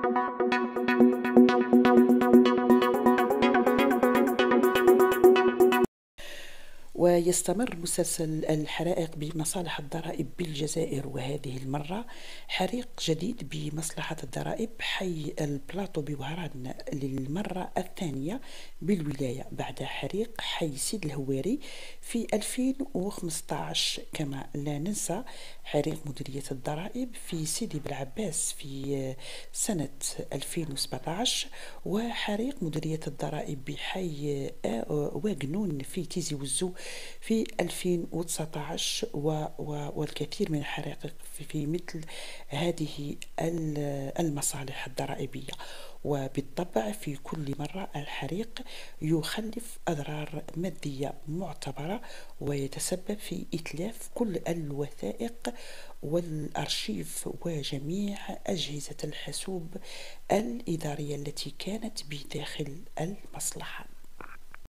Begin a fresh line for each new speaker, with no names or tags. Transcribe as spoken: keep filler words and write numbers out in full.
ويستمر مسلسل الحرائق بمصالح الضرائب بالجزائر، وهذه المرة حريق جديد بمصلحة الضرائب حي البلاطو بوهران للمرة الثانية بالولاية بعد حريق حي سيد الهواري في ألفين وخمسة عشر. كما لا ننسى حريق مديرية الضرائب في سيدي بالعباس في سنة ألفين وسبعة عشر، وحريق مديرية الضرائب بحي واجنون في تيزي وزو في ألفين وتسعة عشر، والكثير من الحرائق في مثل هذه المصالح الضرائبية. وبالطبع في كل مرة الحريق يخلف أضرار مادية معتبرة ويتسبب في إتلاف كل الوثائق والأرشيف وجميع أجهزة الحاسوب الإدارية التي كانت بداخل المصلحة.